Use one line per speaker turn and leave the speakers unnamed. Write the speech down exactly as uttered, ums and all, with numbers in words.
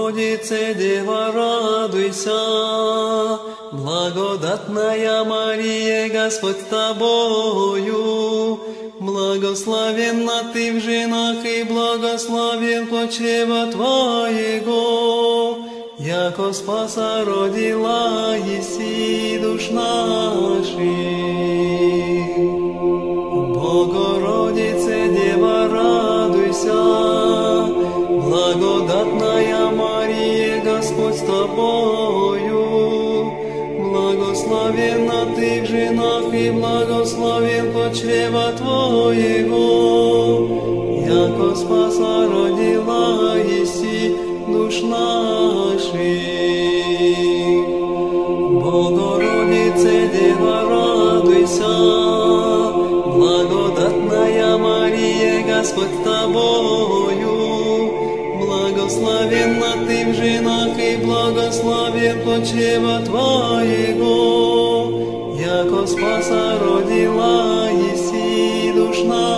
Богородице, Дева, радуйся, благодатная Мария, Господь с тобою, благословенна ты в женах, и благословен плод чрева твоего, яко спаса родила еси душ наших. Богородице, Дева, радуйся, благодатная Мария, Господь с тобою, благословенна ты в женах, и благословен плод чрева твоего, яко спаса родила еси душ наших. Богородице, Дева, радуйся, благодатная Мария, Господь с тобою, благословенна ты в женах, и благословен плод чрева твоего, яко спаса родила еси душ наших.